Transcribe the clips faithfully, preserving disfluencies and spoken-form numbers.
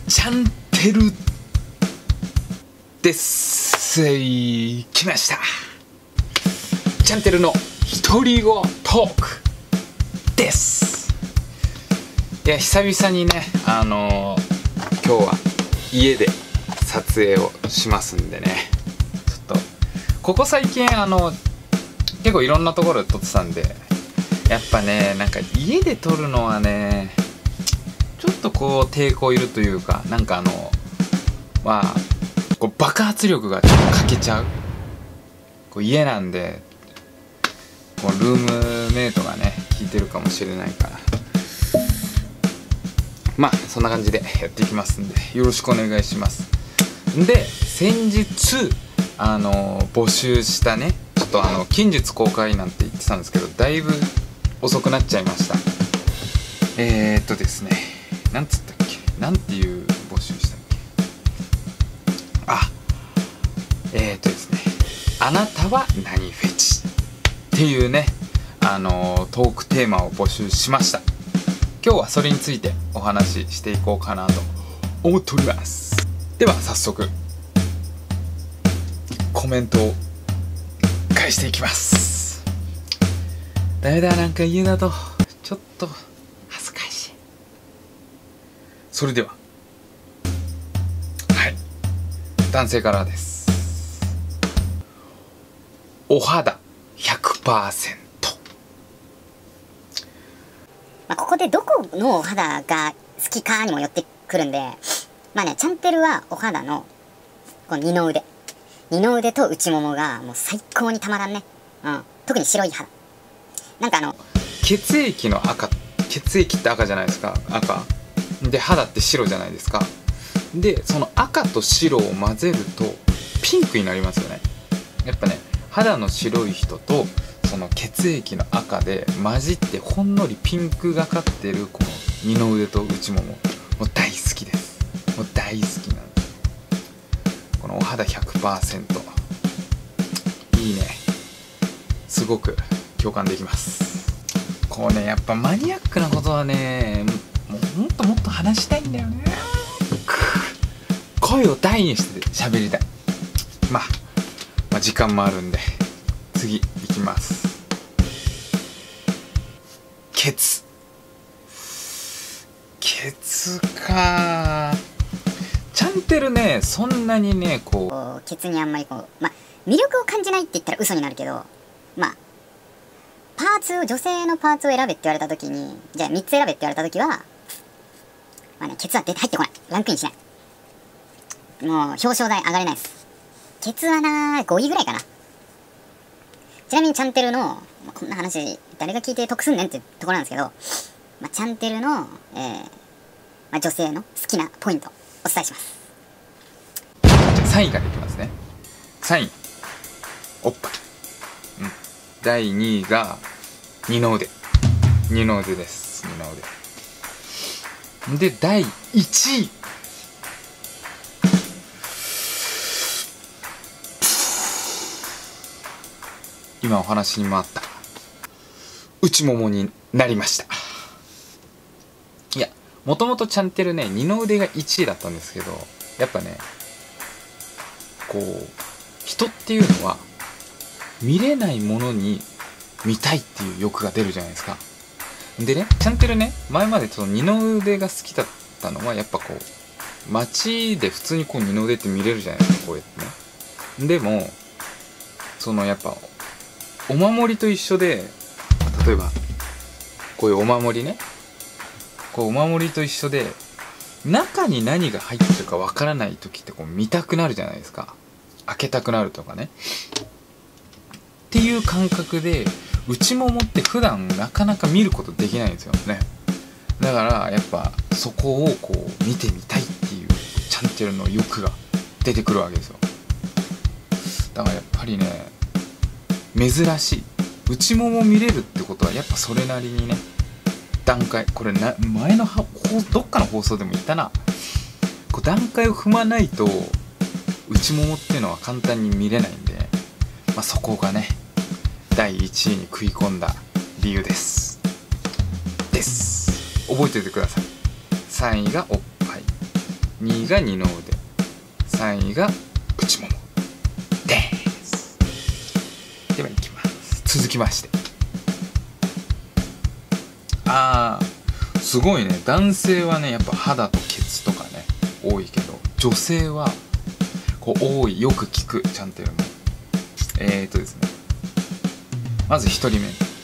チャンテルです。来ました。チャンテルの独り言トークです。いや、久々にね、あのー、今日は家で撮影をしますんでね、ちょっとここ最近あの結構いろんなところで撮ってたんで、やっぱね、なんか家で撮るのはね、ちょっとこう抵抗いるというか、なんかあのまあこう爆発力がちょっと欠けちゃう。こう家なんでこうルームメイトがね聞いてるかもしれないから、まあそんな感じでやっていきますんでよろしくお願いします。で、先日あの募集したね、ちょっとあの近日公開なんて言ってたんですけど、だいぶ遅くなっちゃいました。えー、っとですねなんつったっけ、なんていう募集したっけ。あ、えー、っとですねあなたは何フェチっていうね、あのトークテーマを募集しました。今日はそれについてお話ししていこうかなと思っております。では早速コメントを返していきます。ダメだ、なんか家だとちょっと恥ずかしい。それでは、はい、男性からです。お肌 ひゃくパーセント。 まあここでどこのお肌が好きかにもよってくるんで、まあね、チャンテルはお肌のこの二の腕二の腕と内ももがもう最高にたまらんね。うん、特に白い肌。なんかあの血液の赤、血液って赤じゃないですか。赤で肌って白じゃないですか。でその赤と白を混ぜるとピンクになりますよね。やっぱね、肌の白い人とその血液の赤で混じってほんのりピンクがかってるこの二の腕と内もも、もう大好きです。もう大好きなんです。このお肌 ひゃくパーセント いいね。すごく共感できます。こうね、やっぱマニアックなことはね、もうもっともっと話したいんだよね。声を大にして喋りたい。まあ、まあ時間もあるんで次いきます。ケツケツか。チャンテルね、そんなにねこうケツにあんまりこう、まあ魅力を感じないって言ったら嘘になるけど、まあパーツを、女性のパーツを選べって言われた時に、じゃあみっつ選べって言われた時は、まあね、ケツは出て入ってこない。ランクインしない。もう表彰台上がれないです。ケツはなーごいぐらいかな。ちなみにチャンテルの、まあ、こんな話誰が聞いて得すんねんってところなんですけど、まあ、チャンテルの、えーまあ、女性の好きなポイントお伝えします。 じゃあさんいからいきますね。さんいおっぱい、うん、だいにいが二の腕二の腕です。二の腕で、だいいちい今お話にもあった内ももになりました。いや、もともとチャンテルね、二の腕がいちいだったんですけど、やっぱね、こう人っていうのは見れないものに見たいっていう欲が出るじゃないですか。でね、チャンテルね、前までその二の腕が好きだったのは、やっぱこう街で普通にこう二の腕って見れるじゃないですか、こうやってね。でもそのやっぱお守りと一緒で、例えばこういうお守りね、こうお守りと一緒で中に何が入ってるかわからない時ってこう見たくなるじゃないですか。開けたくなるとかねっていう感覚で、内ももって普段なかなか見ることできないんですよね。だからやっぱそこをこう見てみたいっていうチャンテルの欲が出てくるわけですよ。だからやっぱりね、珍しい。内もも見れるってことはやっぱそれなりにね、段階、これな前のどっかの放送でも言ったな、こう段階を踏まないと内ももっていうのは簡単に見れないんで、まあ、そこがねだいいちいに食い込んだ理由ですです覚えておいてください。さんいがおっぱい、 にいが二の腕、さんいが内ももです。ではいきます。続きまして、あーすごいね、男性はねやっぱ肌とケツとかね多いけど、女性はこう多い、よく聞くチャンテルもえーとですねまずひとりめ、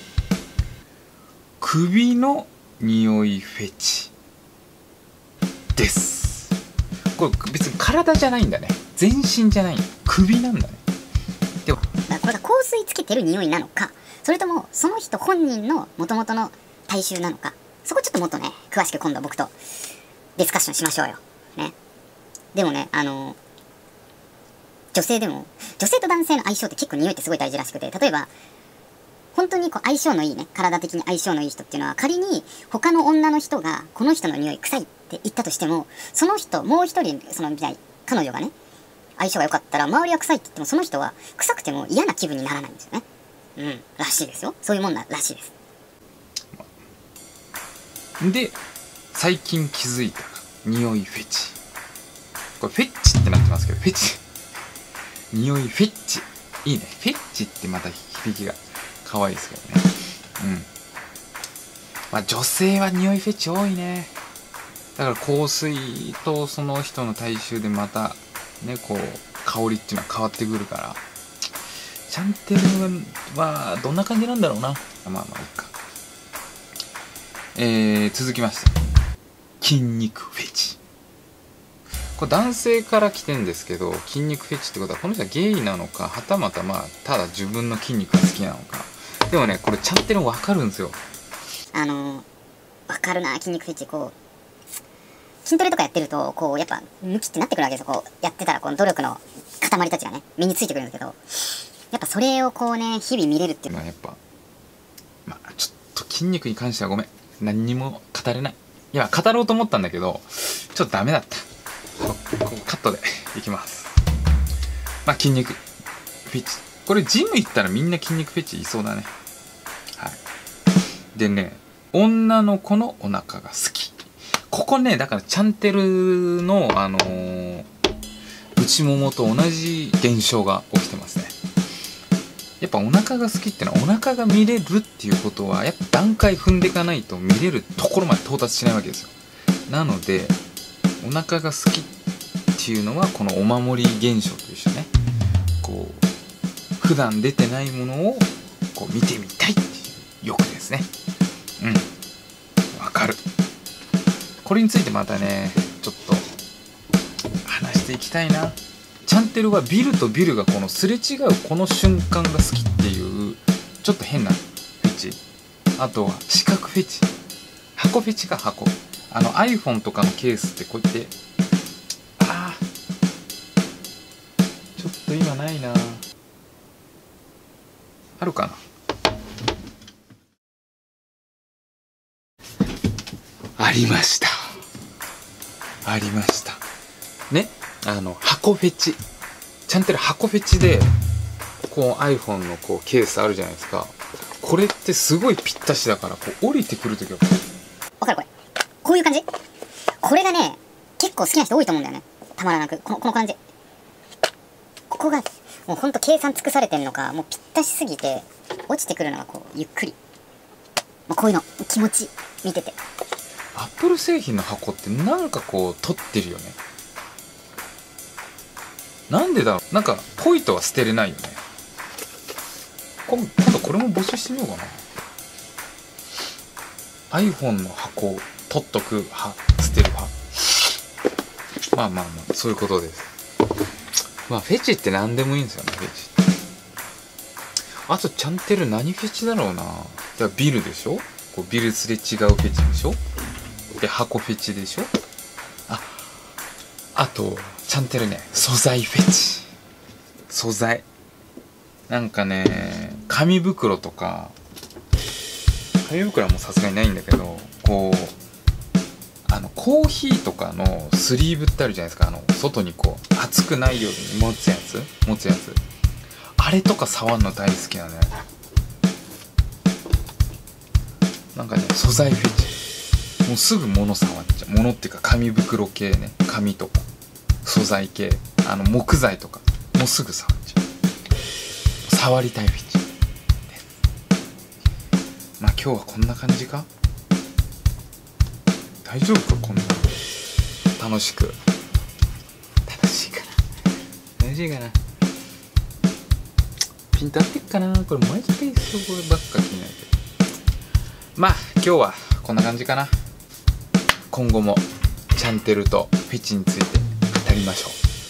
首の匂いフェチです。これ別に体じゃないんだね、全身じゃない、首なんだね。でもこれが香水つけてる匂いなのか、それともその人本人の元々の体臭なのか、そこちょっともっとね詳しく今度僕とディスカッションしましょうよね。でもね、あのー、女性でも女性と男性の相性って結構匂いってすごい大事らしくて、例えば本当にこう相性のいいね、体的に相性のいい人っていうのは、仮に他の女の人がこの人の匂い臭いって言ったとしても、その人もう一人そのみたい彼女がね相性が良かったら、周りは臭いって言ってもその人は臭くても嫌な気分にならないんですよね。うんらしいですよ。そういうもんならしいです。 で最近気づいた匂いフェチ、これフェッチってなってますけど、フェチ匂いフェッチいいね。フェッチってまた響きが可愛いですけどね。うんまあ女性は匂いフェチ多いね。だから香水とその人の体臭でまたねこう香りっていうのは変わってくるから、チャンテルはどんな感じなんだろうな。まあまあいいか。えー、続きまして、筋肉フェチ。これ男性から来てんですけど、筋肉フェチってことはこの人はゲイなのか、はたまたまあただ自分の筋肉が好きなのか。でもねこれチャンテル分かるんですよ。 あのー、分かるな。筋肉フェチ、こう筋トレとかやってるとこうやっぱムキってなってくるわけですよ。こうやってたらこの努力の塊たちがね身についてくるんですけど、やっぱそれをこうね日々見れるっていうのはまあやっぱまあちょっと筋肉に関してはごめん、何にも語れない。いや語ろうと思ったんだけどちょっとダメだった。ここカットでいきます。まあ筋肉フェチ、これジム行ったらみんな筋肉フェチいそうだね。はい。でね、女の子のお腹が好き。ここねだからチャンテルのあのー、内ももと同じ現象が起きてますね。やっぱお腹が好きってのは、お腹が見れるっていうことはやっぱ段階踏んでいかないと見れるところまで到達しないわけですよ。なのでお腹が好きっていうのはこのお守り現象と一緒ね。こう普段出てないものをこう見てみたいっていう欲ですね。うんわかる。これについてまたねちょっと話していきたいな。チャンテルはビルとビルがこのすれ違うこの瞬間が好きっていうちょっと変なフェチ。あとは四角フェチ、箱フェチか。箱あの iPhone とかのケースってこうやってあーちょっと今ないな、あるかな。ありましたありましたね。あの箱フェチ、チャンテル箱フェチでこう iPhone のこうケースあるじゃないですか。これってすごいぴったしだから、こう降りてくるときはわかる。これこういう感じ、これがね結構好きな人多いと思うんだよね。たまらなくこのこの感じ、ここがもうほんと計算尽くされてんのか、もうぴったしすぎて落ちてくるのがこうゆっくり、まあ、こういうの気持ち見てて。 アップル製品の箱ってなんかこう取ってるよね。なんでだろう。なんかポイとは捨てれないよね。今度これも募集してみようかな。 iPhone の箱を取っとく派、捨てる派。まあまあまあそういうことです。まあフェチって何でもいいんですよね。フェチあとチャンテル何フェチだろうな。じゃあビルでしょ、こうビルすれ違うフェチでしょ。で箱フェチでしょ。ああとチャンテルね素材フェチ。素材なんかね紙袋とか、紙袋はもうさすがにないんだけど、こうあのコーヒーとかのスリーブってあるじゃないですか。あの外にこう熱くないように持つやつ持つやつあれとか触るの大好きなのよ。なんかね素材フェチ。 もうすぐ物触っちゃう。物っていうか紙袋系ね、紙とか素材系、あの木材とかもうすぐ触っちゃう。触りたいフェチです。まあ今日はこんな感じか。大丈夫か、こんな楽しく。楽しいかな、楽しいかな。ピント合ってっかな。これマイスペースこればっか気になるけど、まあ今日はこんな感じかな。今後もチャンテルとフェチについて語りましょ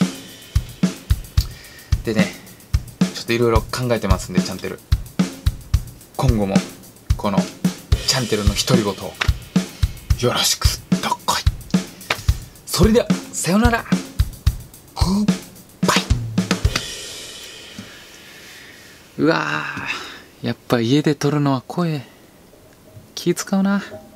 う。でね、ちょっといろいろ考えてますんで、チャンテル今後もこのチャンテルの独り言をよろしくどっこい。それではさよなら、グッバイ。うわー、やっぱ家で撮るのは声気使うな。